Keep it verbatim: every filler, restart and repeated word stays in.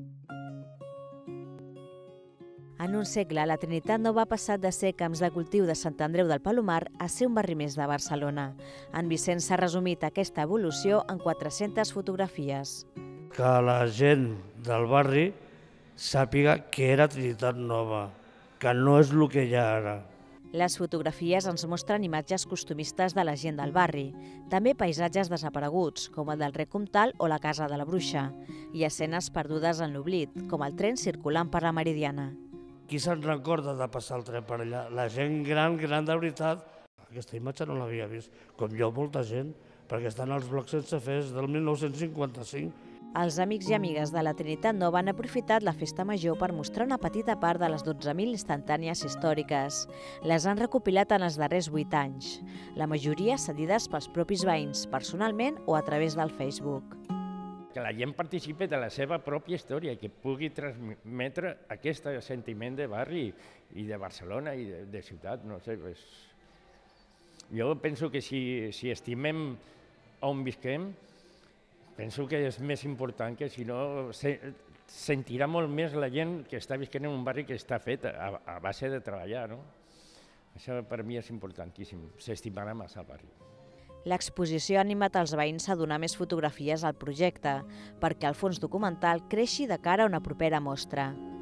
En un segle, la Trinitat Nova ha passat de ser camps de cultiu de Sant Andreu del Palomar a ser un barri més de Barcelona. En Vicenç s'ha resumit aquesta evolució en quatre-centes fotografies. Que la gent del barri sàpiga que era Trinitat Nova, que no és el que hi ha ara. Les fotografies ens mostren imatges costumistes de la gent del barri, també paisatges desapareguts, com el del Rec Comtal o la Casa de la Bruixa, i escenes perdudes en l'oblit, com el tren circulant per la Meridiana. Qui se'n recorda de passar el tren per allà? La gent gran, gran de veritat. Aquesta imatge no l'havia vist, com jo, molta gent, perquè estan als blocs sense fer del mil nou-cents cinquanta-cinc. Els amics i amigues de la Trinitat Nova han aprofitat la festa major per mostrar una petita part de les dotze mil instantànies històriques. Les han recopilat en els darrers vuit anys, la majoria cedides pels propis veïns, personalment o a través del Facebook. Que la gent participi de la seva pròpia història i que pugui transmetre aquest sentiment de barri i de Barcelona i de, de ciutat, no sé. Pues... Jo penso que si, si estimem on visquem, penso que és més important que si no se, sentirà molt més la gent que està visquent en un barri que està fet a, a base de treballar, no? Això per mi és importantíssim, s'estimarà massa el barri. L'exposició ha animat els veïns a donar més fotografies al projecte, perquè el fons documental creixi de cara a una propera mostra.